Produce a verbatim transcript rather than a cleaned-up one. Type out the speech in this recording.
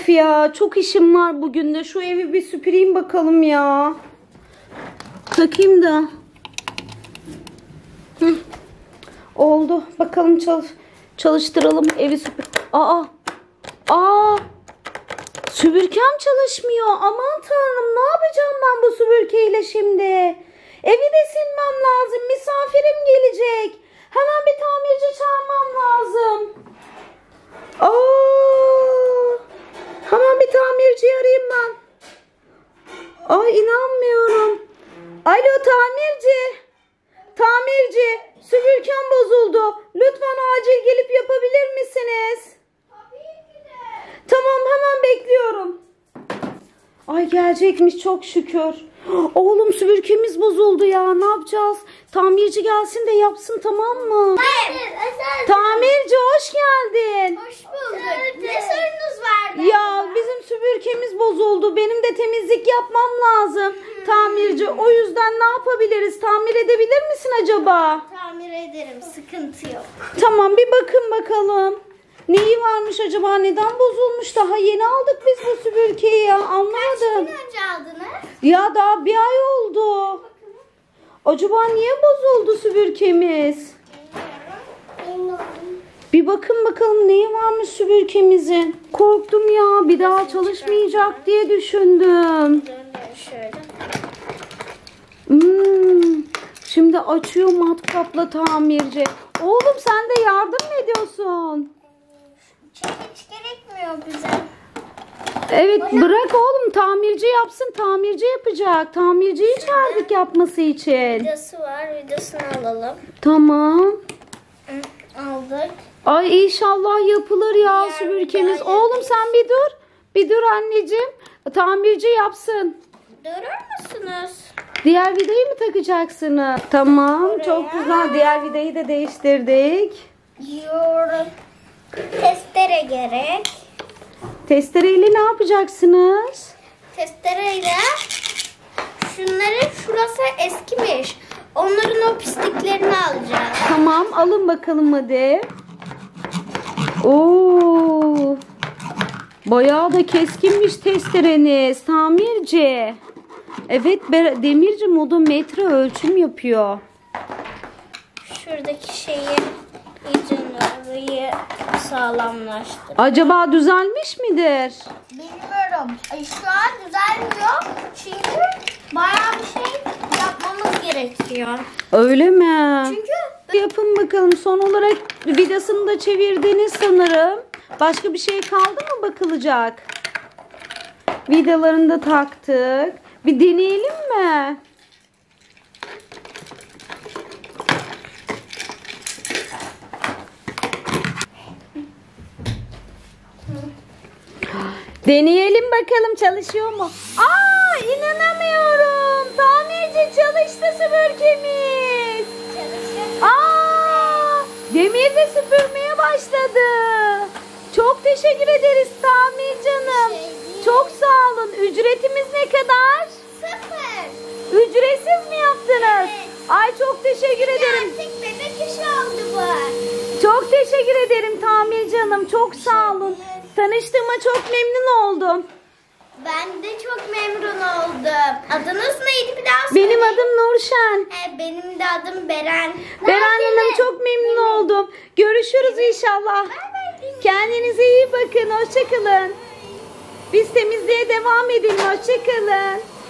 Of ya, çok işim var bugün de. Şu evi bir süpüreyim bakalım ya. Takayım da. Hı. Oldu. Bakalım çalış çalıştıralım evi süpür. Aa. Aa. Süpürgem çalışmıyor. Aman tanrım, ne yapacağım ben bu süpürgeyle şimdi? Evi de silmem lazım. Misafirim gelecek. Hemen bir tamirci çağırmam lazım. Aa. Hemen bir tamirci arayayım ben. Ay, inanmıyorum. Alo tamirci. Tamirci, süpürgem bozuldu. Lütfen acil gelip yapabilir misiniz? Tamam, hemen bekliyorum. Ay, gelecekmiş çok şükür. Oğlum, süpürgemiz bozuldu ya, ne yapacağız? Tamirci gelsin de yapsın, tamam mı? Hayır, tamirci hoş geldin. hoş bulduk. Ne sorunuz var? Ya bizim süpürgemiz bozuldu. Benim de temizlik yapmam lazım. Tamirci, o yüzden ne yapabiliriz? Tamir edebilir misin acaba? Tamir ederim, sıkıntı yok. Tamam, bir bakın bakalım. Neyi varmış acaba? Neden bozulmuş? Daha yeni aldık biz bu süpürgeyi ya. Anlamadım. Kaç gün önce aldınız? Ya daha bir ay oldu. Acaba niye bozuldu süpürgemiz? Bilmiyorum. Bir bakın bakalım neyi varmış süpürgemizin. Korktum ya, bir daha çalışmayacak diye düşündüm. Dönüyor şöyle. Hmm. Şimdi açıyor matkapla tamirci. Oğlum, sen de yardım mı ediyorsun? Hiç gerekmiyor bize. Evet, bırak oğlum, tamirci yapsın. Tamirci yapacak. Tamirciyi çağırdık yapması için. Vidası var, vidasını alalım. Tamam. Hı, aldık. Ay, inşallah yapılır ya Diğer süpürgemiz. vidayı- Oğlum, sen bir dur. Bir dur anneciğim. Tamirci yapsın. Durur musunuz? Diğer vidayı mı takacaksınız? Tamam, Oraya. çok güzel. Diğer vidayı da değiştirdik. Yorum. Testere gerek. Testereyle ne yapacaksınız? Testereyle şunların şurası eskimiş. Onların o pisliklerini alacağız. Tamam, alın bakalım hadi. Oo. Bayağı da keskinmiş testereniz tamirci. Evet, demirci modu metre ölçüm yapıyor. Şuradaki şeyi iyice orayı sağlamlaştır. Acaba düzelmiş midir? Bilmiyorum. Ay, şu an düzelmiyor. Çünkü bayağı bir şey yapmamız gerekiyor. Öyle mi? Çünkü Yapın bakalım. Son olarak vidasını da çevirdiniz sanırım. Başka bir şey kaldı mı bakılacak? Vidalarını da taktık. Bir deneyelim mi? Deneyelim bakalım, çalışıyor mu? Aa, inanamıyorum. Tamirci, çalıştı süpürgemiz. çalışır. Aa, Demir de süpürmeye başladı. Çok teşekkür ederiz tamirci hanım. Çok sağ olun. Ücretimiz ne kadar? Sıfır. Ücretsiz mi yaptınız? Evet. Ay, çok teşekkür ederim. Artık bebek işi oldu bu. Çok teşekkür ederim tamirci hanım. Çok sağ olun. Tanıştığıma çok memnun oldum. Ben de çok memnun oldum. Adınız neydi bir daha söyle. Benim adım Nurşen. He, benim de adım Beren. Beren Hanım, çok memnun oldum. Görüşürüz inşallah. Kendinize iyi bakın. Hoşça kalın. Biz temizliğe devam edelim. Hoşça kalın.